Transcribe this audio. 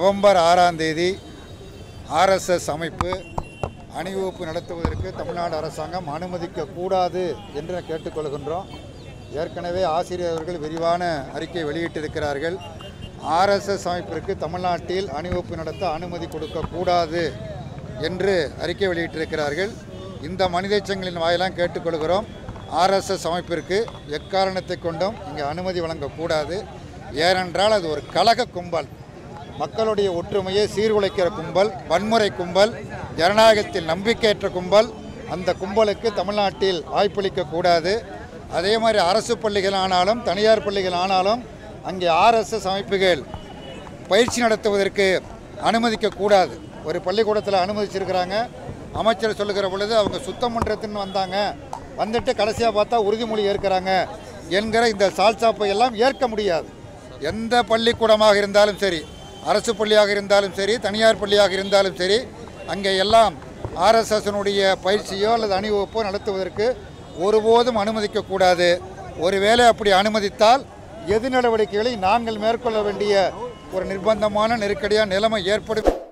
November 6ஆம் தேதி RSS அமைப்பு அணிவகுப்பு நடத்துவதற்கு தமிழ்நாடு அரசாங்கம் அனுமதிக்கக்கூடாது என்று கேட்டுக்கொள்கின்றோம். ஏற்கனவே ஆசிரியர்கள் விரிவான அறிக்கை வெளியிட்டிருக்கிறார்கள். ஆர்எஸ்எஸ் அமைப்பிற்கு தமிழ்நாட்டில் அணிவகுப்பு நடத்த அனுமதி கொடுக்கக்கூடாது என்று அறிக்கை வெளியிட்டிருக்கிறார்கள். இந்த மனித சங்கிலின் வாயிலாக கேட்டுக்கொள்கிறோம், ஆர்எஸ்எஸ் அமைப்பிற்கு எக்காரணத்தை கொண்டும் இங்கே அனுமதி வழங்கக்கூடாது. ஏனென்றால் அது ஒரு கலக கும்பல், மக்களுடைய ஒற்றுமையை சீர்குலைக்கிற கும்பல், வன்முறை கும்பல், ஜனநாயகத்தில் நம்பிக்கையற்ற கும்பல். அந்த கும்பலுக்கு தமிழ்நாட்டில் வாய்ப்பளிக்கக்கூடாது. அதே மாதிரி அரசு பள்ளிகள் ஆனாலும் தனியார் பள்ளிகள் ஆனாலும் அங்கே ஆர்எஸ்எஸ் அமைப்புகள் பயிற்சி நடத்துவதற்கு அனுமதிக்கக்கூடாது. ஒரு பள்ளிக்கூடத்தில் அனுமதிச்சிருக்கிறாங்க. அமைச்சர் சொல்லுகிற பொழுது அவங்க சுத்தம் பண்ணுறதுன்னு வந்தாங்க, வந்துட்டு கடைசியாக பார்த்தா உறுதிமொழி ஏற்கிறாங்க என்கிற இந்த சால்சாப்பை எல்லாம் ஏற்க முடியாது. எந்த பள்ளிக்கூடமாக இருந்தாலும் சரி, அரசு பள்ளியாக இருந்தாலும் சரி, தனியார் பள்ளியாக இருந்தாலும் சரி, அங்கே எல்லாம் ஆர்எஸ்எஸ்னுடைய பயிற்சியோ அல்லது அணிவகுப்போ நடத்துவதற்கு ஒருபோதும் அனுமதிக்கக்கூடாது. ஒருவேளை அப்படி அனுமதித்தால் எது நடவடிக்கைகளை நாங்கள் மேற்கொள்ள வேண்டிய ஒரு நிர்பந்தமான நெருக்கடியான நிலைமை ஏற்படும்.